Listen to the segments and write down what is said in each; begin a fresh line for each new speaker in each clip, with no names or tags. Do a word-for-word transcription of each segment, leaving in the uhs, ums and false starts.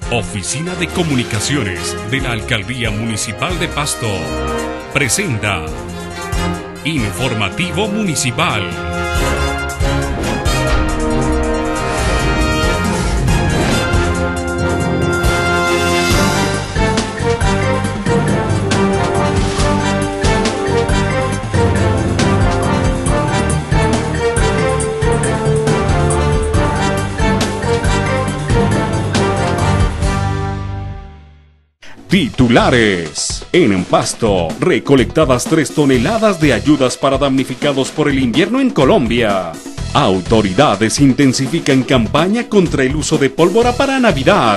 Oficina de Comunicaciones de la Alcaldía Municipal de Pasto presenta Informativo Municipal. Titulares. En Pasto, recolectadas tres toneladas de ayudas para damnificados por el invierno en Colombia. Autoridades intensifican campaña contra el uso de pólvora para Navidad.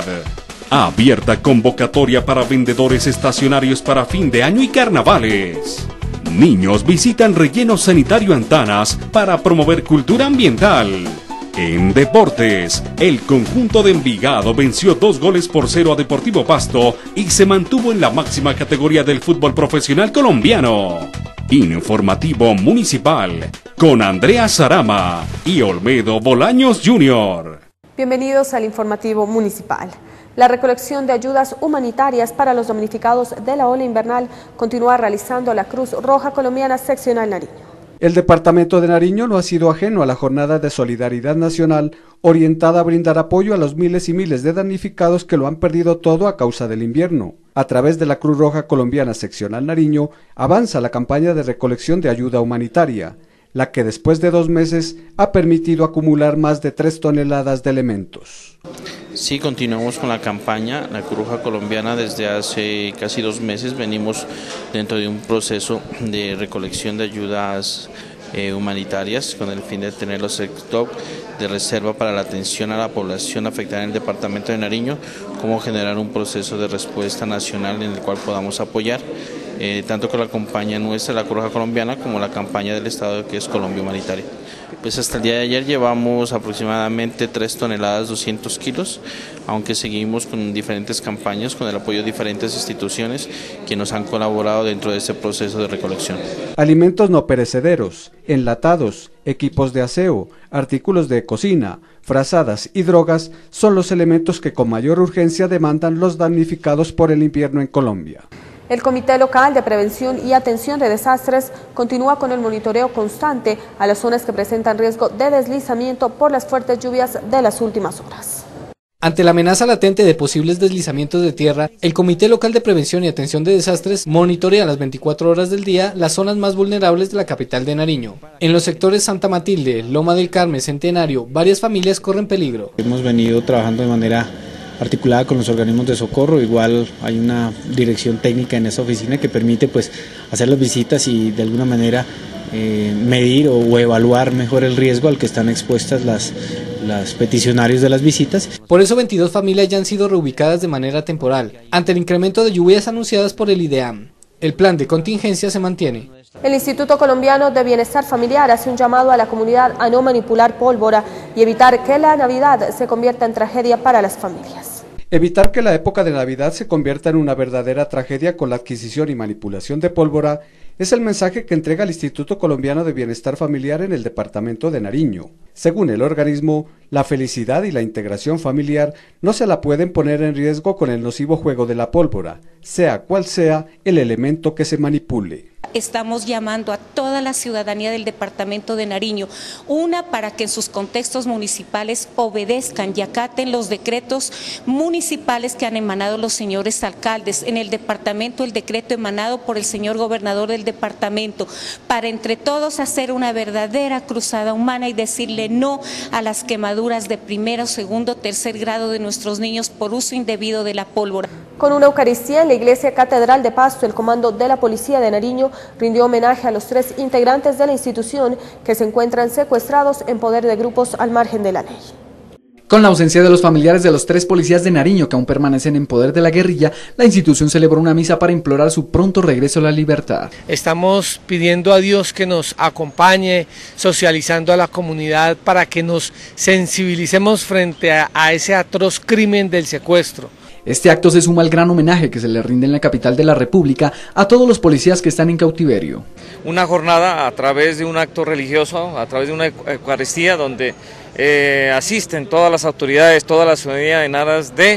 Abierta convocatoria para vendedores estacionarios para fin de año y carnavales. Niños visitan relleno sanitario Antanas para promover cultura ambiental. En deportes, el conjunto de Envigado venció dos goles por cero a Deportivo Pasto y se mantuvo en la máxima categoría del fútbol profesional colombiano. Informativo Municipal con Andrea Sarama y Olmedo Bolaños junior
Bienvenidos al Informativo Municipal. La recolección de ayudas humanitarias para los damnificados de la ola invernal continúa realizando la Cruz Roja Colombiana Seccional Nariño.
El departamento de Nariño no ha sido ajeno a la jornada de solidaridad nacional orientada a brindar apoyo a los miles y miles de damnificados que lo han perdido todo a causa del invierno. A través de la Cruz Roja Colombiana Seccional Nariño avanza la campaña de recolección de ayuda humanitaria, la que después de dos meses ha permitido acumular más de tres toneladas de elementos.
Sí, continuamos con la campaña. La Cruz Roja Colombiana desde hace casi dos meses venimos dentro de un proceso de recolección de ayudas eh, humanitarias con el fin de tener los stock de reserva para la atención a la población afectada en el departamento de Nariño, cómo generar un proceso de respuesta nacional en el cual podamos apoyar eh, tanto con la campaña nuestra, la Cruz Roja Colombiana, como la campaña del Estado que es Colombia Humanitaria. Pues hasta el día de ayer llevamos aproximadamente tres toneladas doscientos kilos, aunque seguimos con diferentes campañas, con el apoyo de diferentes instituciones que nos han colaborado dentro de este proceso de recolección.
Alimentos no perecederos, enlatados, equipos de aseo, artículos de cocina, frazadas y drogas son los elementos que con mayor urgencia demandan los damnificados por el invierno en Colombia.
El Comité Local de Prevención y Atención de Desastres continúa con el monitoreo constante a las zonas que presentan riesgo de deslizamiento por las fuertes lluvias de las últimas horas.
Ante la amenaza latente de posibles deslizamientos de tierra, el Comité Local de Prevención y Atención de Desastres monitorea las veinticuatro horas del día las zonas más vulnerables de la capital de Nariño. En los sectores Santa Matilde, Loma del Carmen, Centenario, varias familias corren peligro.
Hemos venido trabajando de manera articulada con los organismos de socorro. Igual hay una dirección técnica en esa oficina que permite pues hacer las visitas y de alguna manera eh, medir o, o evaluar mejor el riesgo al que están expuestas las, las peticionarios de las visitas.
Por eso veintidós familias ya han sido reubicadas de manera temporal, ante el incremento de lluvias anunciadas por el IDEAM. El plan de contingencia se mantiene.
El Instituto Colombiano de Bienestar Familiar hace un llamado a la comunidad a no manipular pólvora y evitar que la Navidad se convierta en tragedia para las familias.
Evitar que la época de Navidad se convierta en una verdadera tragedia con la adquisición y manipulación de pólvora es el mensaje que entrega el Instituto Colombiano de Bienestar Familiar en el departamento de Nariño. Según el organismo, la felicidad y la integración familiar no se la pueden poner en riesgo con el nocivo juego de la pólvora, sea cual sea el elemento que se manipule.
Estamos llamando a toda la ciudadanía del departamento de Nariño, una para que en sus contextos municipales obedezcan y acaten los decretos municipales que han emanado los señores alcaldes. En el departamento el decreto emanado por el señor gobernador del departamento, para entre todos hacer una verdadera cruzada humana y decirle no a las quemaduras de primero, segundo, tercer grado de nuestros niños por uso indebido de la pólvora.
Con una Eucaristía en la Iglesia Catedral de Pasto, el Comando de la Policía de Nariño rindió homenaje a los tres integrantes de la institución que se encuentran secuestrados en poder de grupos al margen de la ley.
Con la ausencia de los familiares de los tres policías de Nariño que aún permanecen en poder de la guerrilla, la institución celebró una misa para implorar su pronto regreso a la libertad.
Estamos pidiendo a Dios que nos acompañe, socializando a la comunidad para que nos sensibilicemos frente a, a ese atroz crimen del secuestro.
Este acto se suma al gran homenaje que se le rinde en la capital de la República a todos los policías que están en cautiverio.
Una jornada a través de un acto religioso, a través de una Eucaristía donde eh, asisten todas las autoridades, toda la ciudadanía en aras de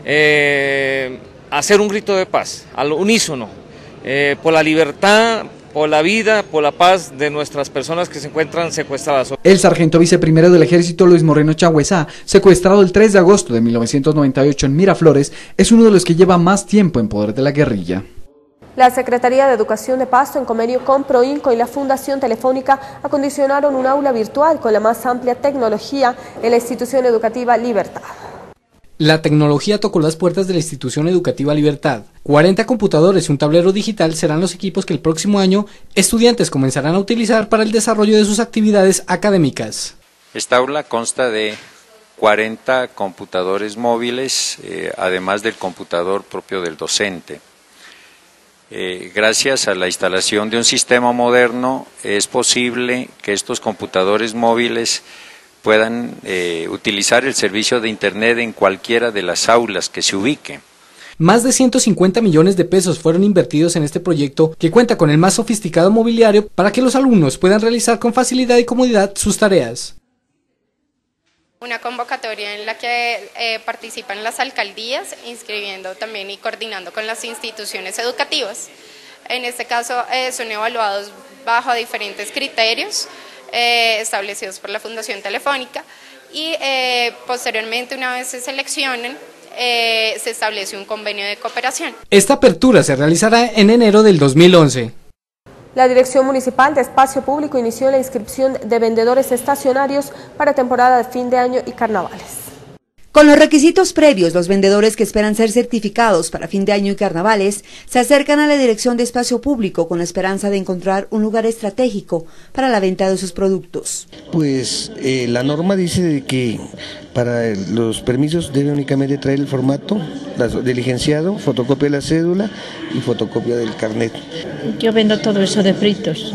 eh, hacer un grito de paz, al unísono, eh, por la libertad, por la vida, por la paz de nuestras personas que se encuentran secuestradas.
El sargento viceprimero del Ejército Luis Moreno Chagüezá, secuestrado el tres de agosto de mil novecientos noventa y ocho en Miraflores, es uno de los que lleva más tiempo en poder de la guerrilla.
La Secretaría de Educación de Pasto, en convenio con Proinco y la Fundación Telefónica, acondicionaron un aula virtual con la más amplia tecnología en la institución educativa Libertad.
La tecnología tocó las puertas de la institución educativa Libertad. cuarenta computadores y un tablero digital serán los equipos que el próximo año estudiantes comenzarán a utilizar para el desarrollo de sus actividades académicas.
Esta aula consta de cuarenta computadores móviles, eh, además del computador propio del docente. Eh, gracias a la instalación de un sistema moderno es posible que estos computadores móviles puedan eh, utilizar el servicio de Internet en cualquiera de las aulas que se ubique.
Más de ciento cincuenta millones de pesos fueron invertidos en este proyecto, que cuenta con el más sofisticado mobiliario para que los alumnos puedan realizar con facilidad y comodidad sus tareas.
Una convocatoria en la que eh, participan las alcaldías, inscribiendo también y coordinando con las instituciones educativas. En este caso eh, son evaluados bajo diferentes criterios eh, establecidos por la Fundación Telefónica y eh, posteriormente, una vez se seleccionen, eh, se establece un convenio de cooperación.
Esta apertura se realizará en enero del dos mil once.
La Dirección Municipal de Espacio Público inició la inscripción de vendedores estacionarios para temporada de fin de año y carnavales.
Con los requisitos previos, los vendedores que esperan ser certificados para fin de año y carnavales se acercan a la Dirección de Espacio Público con la esperanza de encontrar un lugar estratégico para la venta de sus productos.
Pues eh, la norma dice de que para los permisos debe únicamente traer el formato del licenciado, fotocopia de la cédula y fotocopia del carnet.
Yo vendo todo eso de fritos,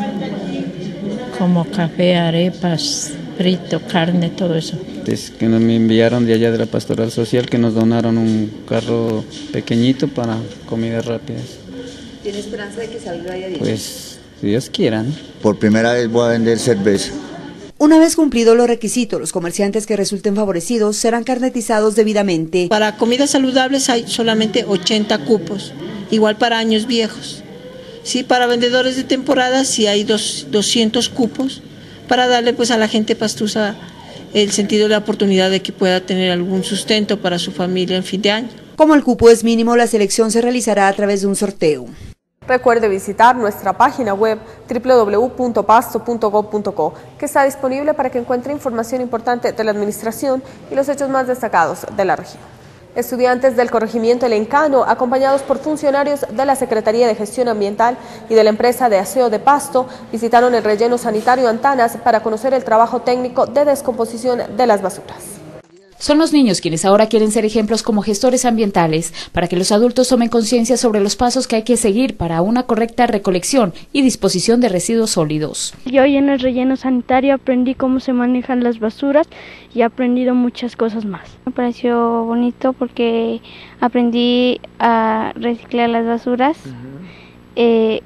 como café, arepas, frito, carne, todo eso.
Es que nos me enviaron de allá de la Pastoral Social, que nos donaron un carro pequeñito para comidas rápidas.
¿Tiene esperanza de que se vaya bien?
Pues, si Dios quiera, ¿no?
Por primera vez voy a vender cerveza.
Una vez cumplidos los requisitos, los comerciantes que resulten favorecidos serán carnetizados debidamente.
Para comidas saludables hay solamente ochenta cupos, igual para años viejos. Sí, para vendedores de temporada sí hay dos, doscientos cupos, para darle pues a la gente pastusa el sentido de la oportunidad de que pueda tener algún sustento para su familia en fin de año.
Como el cupo es mínimo, la selección se realizará a través de un sorteo.
Recuerde visitar nuestra página web doble u doble u doble u punto pasto punto gob punto co, que está disponible para que encuentre información importante de la administración y los hechos más destacados de la región. Estudiantes del corregimiento El Encano, acompañados por funcionarios de la Secretaría de Gestión Ambiental y de la empresa de aseo de Pasto, visitaron el relleno sanitario Antanas para conocer el trabajo técnico de descomposición de las basuras.
Son los niños quienes ahora quieren ser ejemplos como gestores ambientales para que los adultos tomen conciencia sobre los pasos que hay que seguir para una correcta recolección y disposición de residuos sólidos.
Yo hoy en el relleno sanitario aprendí cómo se manejan las basuras y he aprendido muchas cosas más. Me pareció bonito porque aprendí a reciclar las basuras. Uh-huh. eh,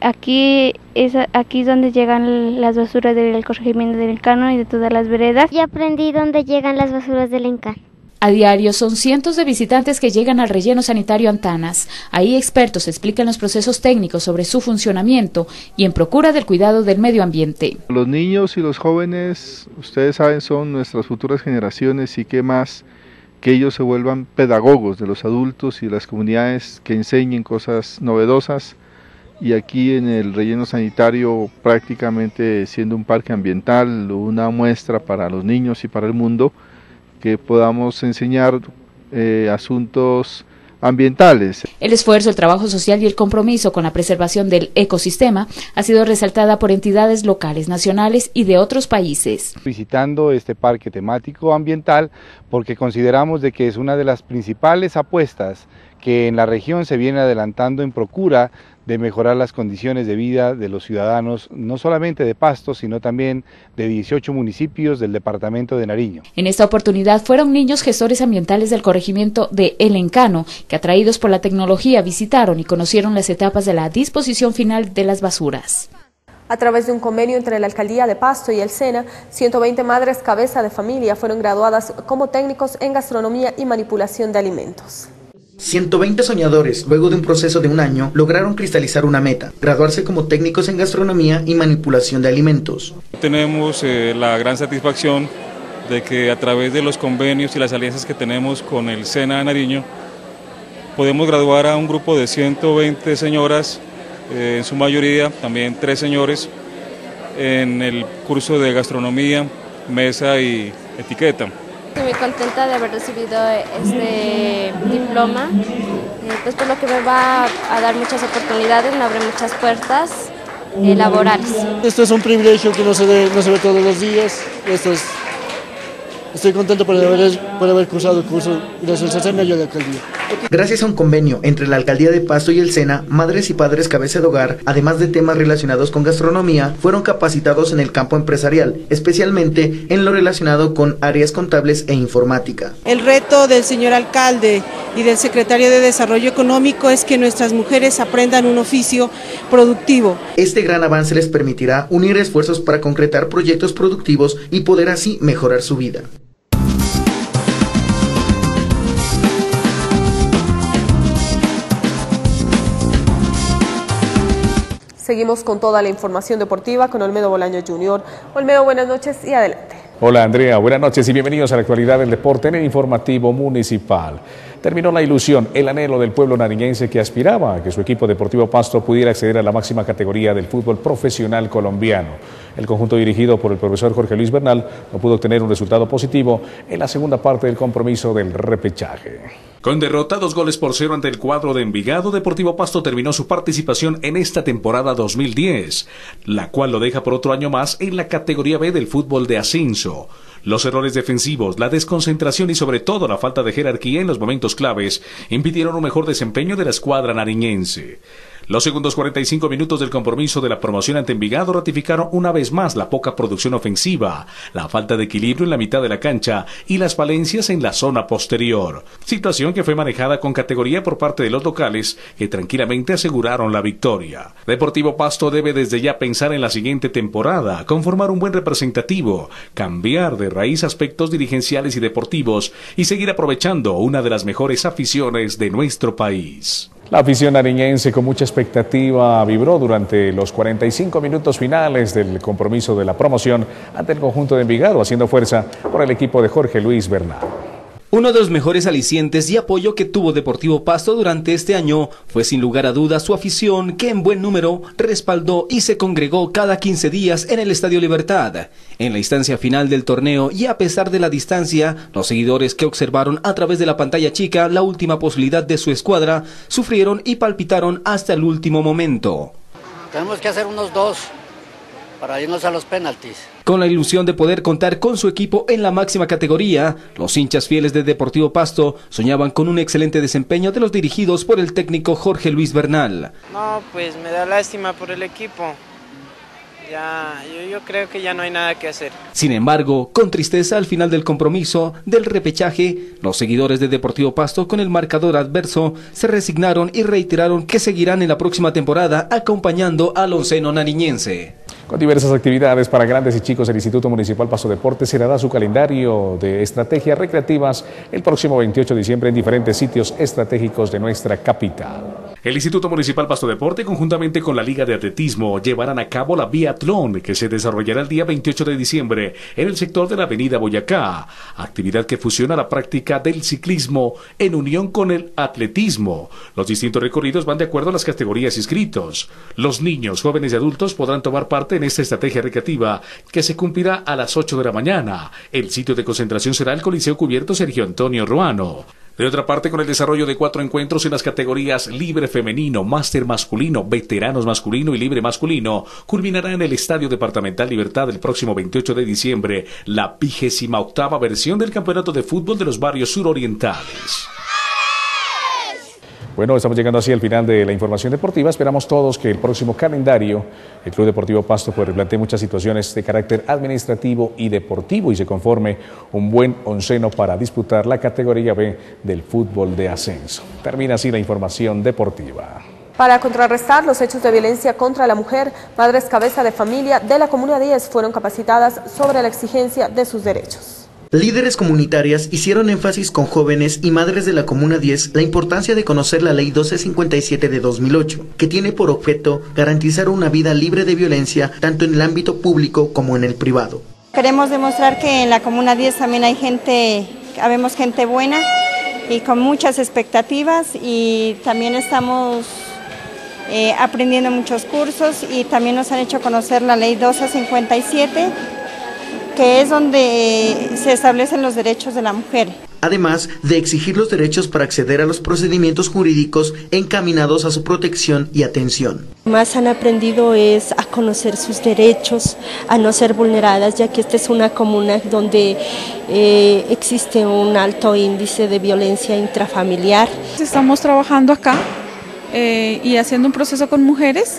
Aquí es aquí donde llegan las basuras del corregimiento del Encano y de todas las veredas.
Y aprendí dónde llegan las basuras del Encano.
A diario son cientos de visitantes que llegan al relleno sanitario Antanas. Ahí expertos explican los procesos técnicos sobre su funcionamiento y en procura del cuidado del medio ambiente.
Los niños y los jóvenes, ustedes saben, son nuestras futuras generaciones y qué más que ellos se vuelvan pedagogos de los adultos y las comunidades que enseñen cosas novedosas. Y aquí en el relleno sanitario, prácticamente siendo un parque ambiental, una muestra para los niños y para el mundo, que podamos enseñar eh, asuntos ambientales.
El esfuerzo, el trabajo social y el compromiso con la preservación del ecosistema ha sido resaltada por entidades locales, nacionales y de otros países.
Visitando este parque temático ambiental porque consideramos de que es una de las principales apuestas que en la región se viene adelantando en procura de mejorar las condiciones de vida de los ciudadanos, no solamente de Pasto, sino también de dieciocho municipios del departamento de Nariño.
En esta oportunidad fueron niños gestores ambientales del corregimiento de El Encano, que atraídos por la tecnología visitaron y conocieron las etapas de la disposición final de las basuras.
A través de un convenio entre la Alcaldía de Pasto y el SENA, ciento veinte madres cabeza de familia fueron graduadas como técnicos en gastronomía y manipulación de alimentos.
ciento veinte soñadores, luego de un proceso de un año, lograron cristalizar una meta, graduarse como técnicos en gastronomía y manipulación de alimentos.
Tenemos eh, la gran satisfacción de que a través de los convenios y las alianzas que tenemos con el SENA de Nariño, podemos graduar a un grupo de ciento veinte señoras, eh, en su mayoría también tres señores, en el curso de gastronomía, mesa y etiqueta.
Estoy muy contenta de haber recibido este diploma, eh, pues por lo que me va a dar muchas oportunidades, me abre muchas puertas eh, laborales.
Esto es un privilegio que no se ve, no se ve todos los días. Esto es, estoy contento por haber, por haber cursado el curso gracias al SENA y a la alcaldía.
Gracias a un convenio entre la Alcaldía de Pasto y el SENA, madres y padres cabeza de hogar, además de temas relacionados con gastronomía, fueron capacitados en el campo empresarial, especialmente en lo relacionado con áreas contables e informática.
El reto del señor alcalde y del secretario de Desarrollo Económico es que nuestras mujeres aprendan un oficio productivo.
Este gran avance les permitirá unir esfuerzos para concretar proyectos productivos y poder así mejorar su vida.
Seguimos con toda la información deportiva con Olmedo Bolaño junior Olmedo, buenas noches y adelante.
Hola Andrea, buenas noches y bienvenidos a la actualidad del deporte en el informativo municipal. Terminó la ilusión, el anhelo del pueblo nariñense que aspiraba a que su equipo Deportivo Pasto pudiera acceder a la máxima categoría del fútbol profesional colombiano. El conjunto dirigido por el profesor Jorge Luis Bernal no pudo obtener un resultado positivo en la segunda parte del compromiso del repechaje. Con derrota dos goles por cero ante el cuadro de Envigado, Deportivo Pasto terminó su participación en esta temporada dos mil diez, la cual lo deja por otro año más en la categoría B del fútbol de ascenso. Los errores defensivos, la desconcentración y sobre todo la falta de jerarquía en los momentos claves impidieron un mejor desempeño de la escuadra nariñense. Los segundos cuarenta y cinco minutos del compromiso de la promoción ante Envigado ratificaron una vez más la poca producción ofensiva, la falta de equilibrio en la mitad de la cancha y las falencias en la zona posterior. Situación que fue manejada con categoría por parte de los locales que tranquilamente aseguraron la victoria. Deportivo Pasto debe desde ya pensar en la siguiente temporada, conformar un buen representativo, cambiar de raíz aspectos dirigenciales y deportivos y seguir aprovechando una de las mejores aficiones de nuestro país. La afición nariñense con mucha expectativa vibró durante los cuarenta y cinco minutos finales del compromiso de la promoción ante el conjunto de Envigado, haciendo fuerza por el equipo de Jorge Luis Bernal.
Uno de los mejores alicientes y apoyo que tuvo Deportivo Pasto durante este año fue sin lugar a dudas su afición, que en buen número respaldó y se congregó cada quince días en el Estadio Libertad. En la instancia final del torneo y a pesar de la distancia, los seguidores que observaron a través de la pantalla chica la última posibilidad de su escuadra sufrieron y palpitaron hasta el último momento.
Tenemos que hacer unos dos para irnos a los penaltis.
Con la ilusión de poder contar con su equipo en la máxima categoría, los hinchas fieles de Deportivo Pasto soñaban con un excelente desempeño de los dirigidos por el técnico Jorge Luis Bernal.
No, pues me da lástima por el equipo. Ya, yo, yo creo que ya no hay nada que hacer.
Sin embargo, con tristeza al final del compromiso del repechaje, los seguidores de Deportivo Pasto con el marcador adverso se resignaron y reiteraron que seguirán en la próxima temporada acompañando al onceno nariñense.
Con diversas actividades para grandes y chicos, el Instituto Municipal Pasto Deportes cerrará su calendario de estrategias recreativas el próximo veintiocho de diciembre en diferentes sitios estratégicos de nuestra capital. El Instituto Municipal Pasto Deporte, conjuntamente con la Liga de Atletismo, llevarán a cabo la Biatlón, que se desarrollará el día veintiocho de diciembre en el sector de la Avenida Boyacá, actividad que fusiona la práctica del ciclismo en unión con el atletismo. Los distintos recorridos van de acuerdo a las categorías inscritos. Los niños, jóvenes y adultos podrán tomar parte en esta estrategia recreativa que se cumplirá a las ocho de la mañana. El sitio de concentración será el Coliseo Cubierto Sergio Antonio Ruano. De otra parte, con el desarrollo de cuatro encuentros en las categorías libre femenino, máster masculino, veteranos masculino y libre masculino, culminará en el Estadio Departamental Libertad el próximo veintiocho de diciembre la vigésima octava versión del Campeonato de Fútbol de los Barrios Surorientales. Bueno, estamos llegando así al final de la información deportiva. Esperamos todos que el próximo calendario, el Club Deportivo Pasto, pues replantee muchas situaciones de carácter administrativo y deportivo y se conforme un buen onceno para disputar la categoría B del fútbol de ascenso. Termina así la información deportiva.
Para contrarrestar los hechos de violencia contra la mujer, madres cabeza de familia de la Comuna diez fueron capacitadas sobre la exigencia de sus derechos.
Líderes comunitarias hicieron énfasis con jóvenes y madres de la Comuna diez la importancia de conocer la Ley doce cincuenta y siete de dos mil ocho, que tiene por objeto garantizar una vida libre de violencia tanto en el ámbito público como en el privado.
Queremos demostrar que en la Comuna diez también hay gente, habemos gente buena y con muchas expectativas, y también estamos eh, aprendiendo muchos cursos, y también nos han hecho conocer la Ley doce cincuenta y siete, que es donde se establecen los derechos de la mujer.
Además de exigir los derechos para acceder a los procedimientos jurídicos encaminados a su protección y atención.
Más han aprendido es a conocer sus derechos, a no ser vulneradas, ya que esta es una comuna donde eh, existe un alto índice de violencia intrafamiliar.
Estamos trabajando acá eh, y haciendo un proceso con mujeres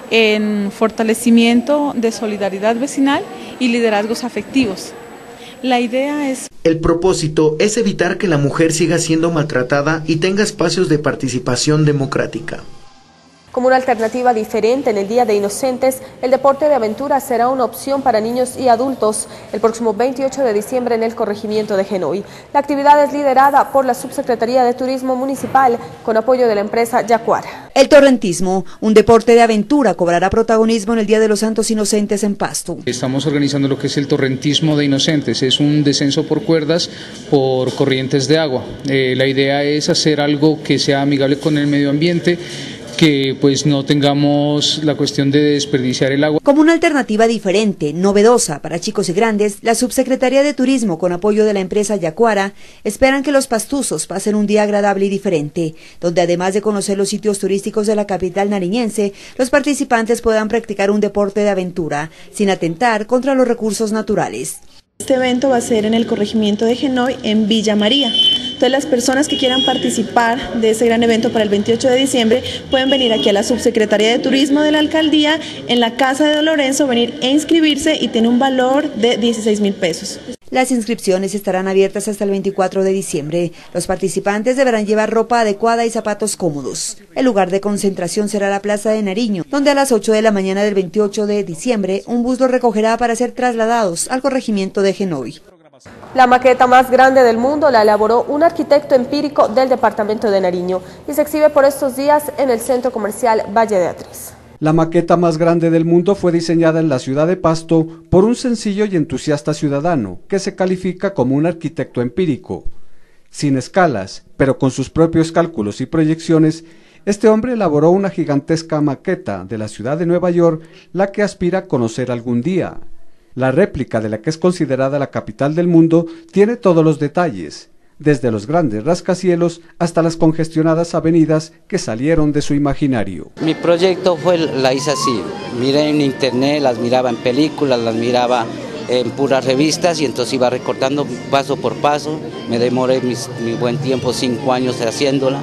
en fortalecimiento de solidaridad vecinal y liderazgos afectivos. La idea es...
El propósito es evitar que la mujer siga siendo maltratada y tenga espacios de participación democrática.
Como una alternativa diferente en el Día de Inocentes, el deporte de aventura será una opción para niños y adultos el próximo veintiocho de diciembre en el corregimiento de Genoy. La actividad es liderada por la Subsecretaría de Turismo Municipal con apoyo de la empresa Yacuara.
El torrentismo, un deporte de aventura, cobrará protagonismo en el Día de los Santos Inocentes en Pasto.
Estamos organizando lo que es el torrentismo de inocentes, es un descenso por cuerdas por corrientes de agua. Eh, la idea es hacer algo que sea amigable con el medio ambiente, que pues no tengamos la cuestión de desperdiciar el agua.
Como una alternativa diferente, novedosa para chicos y grandes, la Subsecretaría de Turismo con apoyo de la empresa Yacuara esperan que los pastuzos pasen un día agradable y diferente, donde además de conocer los sitios turísticos de la capital nariñense, los participantes puedan practicar un deporte de aventura sin atentar contra los recursos naturales.
Este evento va a ser en el corregimiento de Genoy, en Villa María. Entonces las personas que quieran participar de ese gran evento para el veintiocho de diciembre pueden venir aquí a la Subsecretaría de Turismo de la Alcaldía, en la Casa de Don Lorenzo, venir e inscribirse, y tiene un valor de dieciséis mil pesos.
Las inscripciones estarán abiertas hasta el veinticuatro de diciembre. Los participantes deberán llevar ropa adecuada y zapatos cómodos. El lugar de concentración será la Plaza de Nariño, donde a las ocho de la mañana del veintiocho de diciembre un bus los recogerá para ser trasladados al corregimiento de Genoy.
La maqueta más grande del mundo la elaboró un arquitecto empírico del departamento de Nariño y se exhibe por estos días en el centro comercial Valle de Atriz.
La maqueta más grande del mundo fue diseñada en la ciudad de Pasto por un sencillo y entusiasta ciudadano que se califica como un arquitecto empírico. Sin escalas, pero con sus propios cálculos y proyecciones, este hombre elaboró una gigantesca maqueta de la ciudad de Nueva York, la que aspira a conocer algún día. La réplica de la que es considerada la capital del mundo tiene todos los detalles, desde los grandes rascacielos hasta las congestionadas avenidas que salieron de su imaginario.
Mi proyecto fue, la hice así, miré en internet, las miraba en películas, las miraba en puras revistas, y entonces iba recortando paso por paso. Me demoré mis, mi buen tiempo, cinco años haciéndola.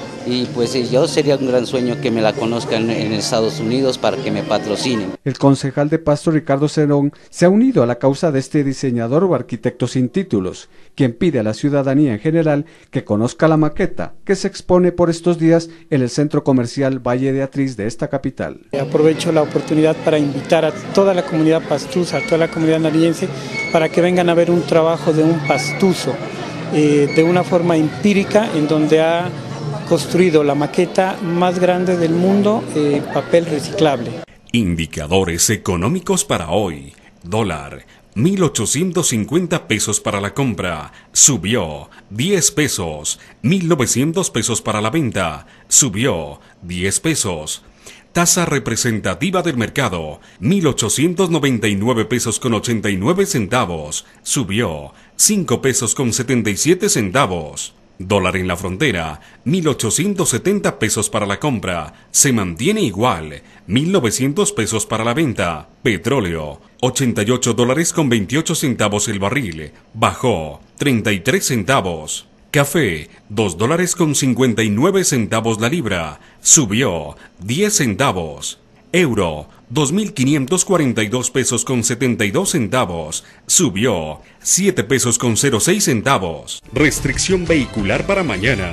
Y pues yo sería un gran sueño que me la conozcan en Estados Unidos para que me patrocinen.
El concejal de Pasto, Ricardo Cerón, se ha unido a la causa de este diseñador o arquitecto sin títulos, quien pide a la ciudadanía en general que conozca la maqueta que se expone por estos días en el centro comercial Valle de Atriz de esta capital.
Aprovecho la oportunidad para invitar a toda la comunidad pastusa, a toda la comunidad nariñense, para que vengan a ver un trabajo de un pastuso, eh, de una forma empírica, en donde ha construido la maqueta más grande del mundo en eh, papel reciclable.
Indicadores económicos para hoy. Dólar, mil ochocientos cincuenta pesos para la compra, subió diez pesos. mil novecientos pesos para la venta, subió diez pesos. Tasa representativa del mercado, mil ochocientos noventa y nueve pesos con ochenta y nueve centavos, subió cinco pesos con setenta y siete centavos. Dólar en la frontera, mil ochocientos setenta pesos para la compra, se mantiene igual, mil novecientos pesos para la venta. Petróleo, ochenta y ocho dólares con veintiocho centavos el barril, bajó treinta y tres centavos. Café, dos dólares con cincuenta y nueve centavos la libra, subió diez centavos. Euro, dos mil quinientos cuarenta y dos pesos con setenta y dos centavos, subió siete pesos con cero seis centavos. Restricción vehicular para mañana.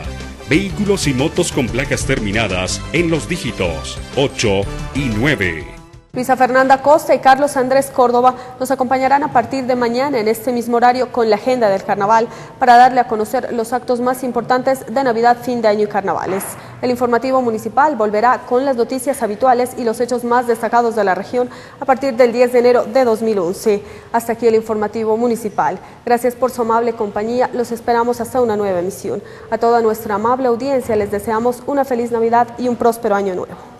Vehículos y motos con placas terminadas en los dígitos ocho y nueve.
Luisa Fernanda Costa y Carlos Andrés Córdoba nos acompañarán a partir de mañana en este mismo horario con la agenda del carnaval para darle a conocer los actos más importantes de Navidad, fin de año y carnavales. El informativo municipal volverá con las noticias habituales y los hechos más destacados de la región a partir del diez de enero de dos mil once. Hasta aquí el informativo municipal. Gracias por su amable compañía. Los esperamos hasta una nueva emisión. A toda nuestra amable audiencia les deseamos una feliz Navidad y un próspero año nuevo.